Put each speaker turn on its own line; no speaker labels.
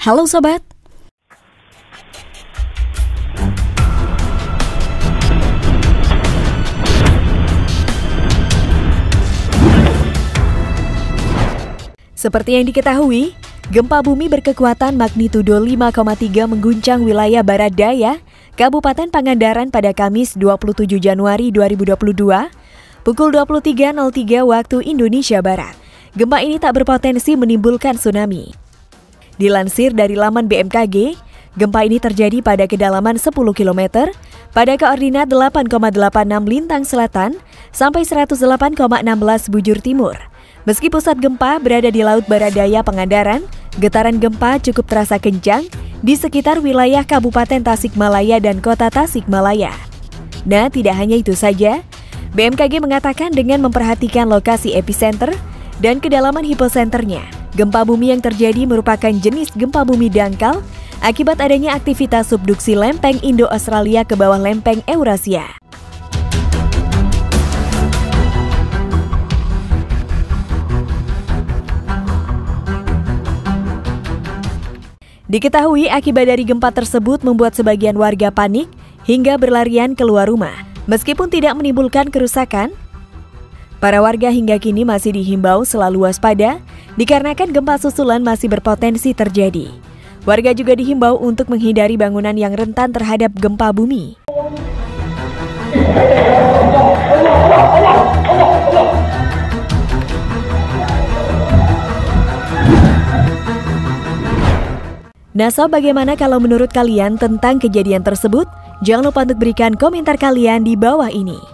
Halo Sobat. Seperti yang diketahui, gempa bumi berkekuatan magnitudo 5,3 mengguncang wilayah Barat Daya, Kabupaten Pangandaran pada Kamis 27 Januari 2022, pukul 23.03 waktu Indonesia Barat. Gempa ini tak berpotensi menimbulkan tsunami. Dilansir dari laman BMKG, gempa ini terjadi pada kedalaman 10 km, pada koordinat 8,86 lintang selatan sampai 108,16 bujur timur. Meski pusat gempa berada di Laut Barat Daya Pangandaran, getaran gempa cukup terasa kencang di sekitar wilayah Kabupaten Tasikmalaya dan Kota Tasikmalaya. Nah, tidak hanya itu saja, BMKG mengatakan dengan memperhatikan lokasi epicenter dan kedalaman hiposenternya, gempa bumi yang terjadi merupakan jenis gempa bumi dangkal akibat adanya aktivitas subduksi lempeng Indo-Australia ke bawah lempeng Eurasia. Diketahui akibat dari gempa tersebut membuat sebagian warga panik hingga berlarian keluar rumah. Meskipun tidak menimbulkan kerusakan, para warga hingga kini masih dihimbau selalu waspada dikarenakan gempa susulan masih berpotensi terjadi. Warga juga dihimbau untuk menghindari bangunan yang rentan terhadap gempa bumi. Nah, bagaimana kalau menurut kalian tentang kejadian tersebut? Jangan lupa untuk berikan komentar kalian di bawah ini.